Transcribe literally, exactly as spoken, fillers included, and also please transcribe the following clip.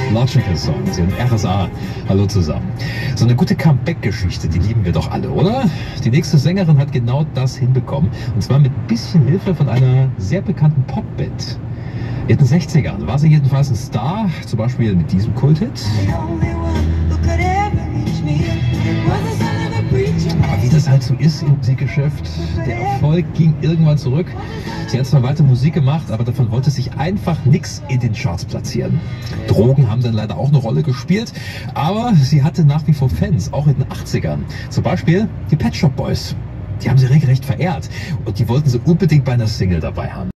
Logical Songs in R S A. Hallo zusammen. So eine gute Comeback-Geschichte, die lieben wir doch alle, oder? Die nächste Sängerin hat genau das hinbekommen. Und zwar mit bisschen Hilfe von einer sehr bekannten Popband. In den sechzigern war sie jedenfalls ein Star, zum Beispiel mit diesem Kulthit. Aber wie das halt so ist im Musikgeschäft, der Erfolg ging irgendwann zurück. Sie hat zwar weiter Musik gemacht, aber davon wollte sich einfach nichts in den Charts platzieren. Drogen haben dann leider auch eine Rolle gespielt, aber sie hatte nach wie vor Fans, auch in den achtzigern. Zum Beispiel die Pet Shop Boys. Die haben sie regelrecht verehrt und die wollten sie unbedingt bei einer Single dabei haben.